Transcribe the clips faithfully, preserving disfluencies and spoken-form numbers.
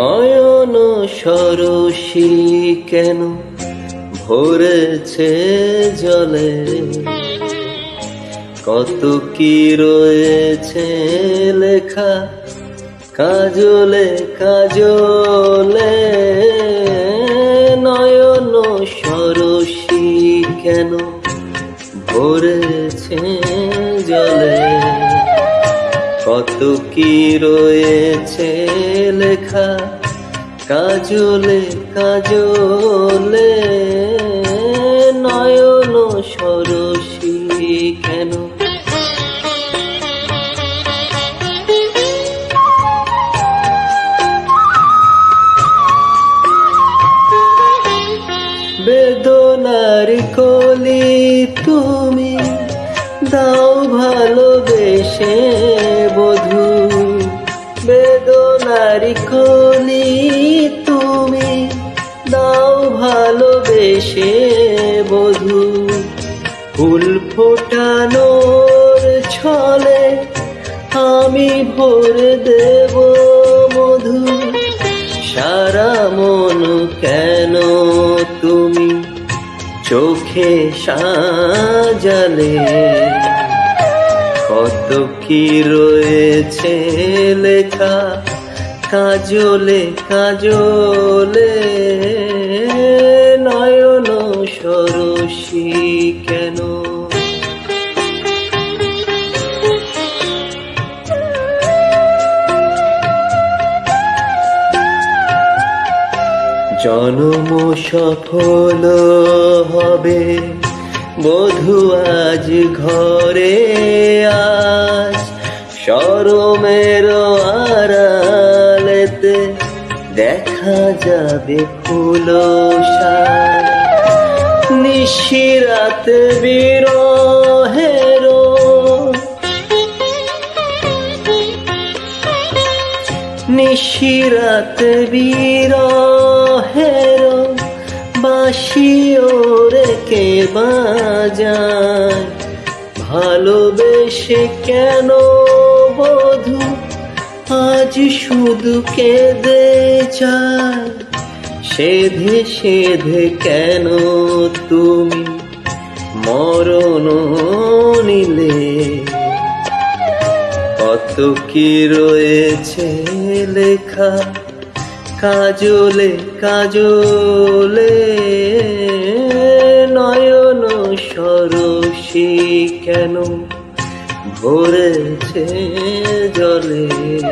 নয়ন সরসী কেন ভরেছে জলে, কত কি রয়েছে লেখা কাজলে কাজলে। নয়ন সরসী কেন ভরেছে জলে, কত কি রয়েছে লেখা কাজলে কাজলে। নয়ন সরসী কেন। বেদনার কলি তুমি দাও ভালোবেসে বধূ, বেদনার কলি তুমি দাও ভালোবেসে বধূ। ফুল ফোটানোর ছলে আমি ভরে দেব মধু, সারা মন কেন তুমি চোখে সাজালে, কত কি রয়েছে লেখা কাজলে কাজলে। নয়ন সরসী কেন। জনম সফল হবে বধূ আজ ঘরে, আজ শরমের আড়ালেতে দেখা যাবে ফুল সাজ। নিশিরাত বিরহের নিশিরাত বিরহের বাঁশি ওরে কে বাজায়, ভালোবেসে কেন বধূ আজ শুধু কেঁদে যায়। সেধে সেধে কেন তুমি মরণ নিলে, কত কি রয়েছে লেখা কাজলে কাজলে। নয়ন সরসী কেন ভরেছে জলে,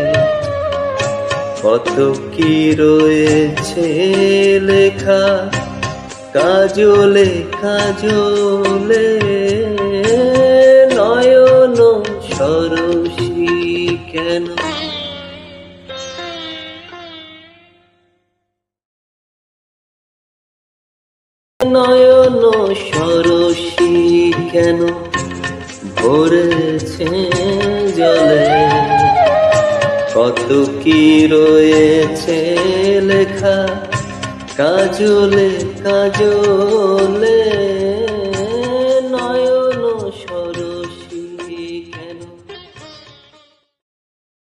কত কি রয়েছে লেখা কাজলে কাজলে। নয়ন সরসী কেন। নয়ন সরসী কেন ভরেছে জলে, কত কি রয়েছে লেখা কাজলে কাজলে।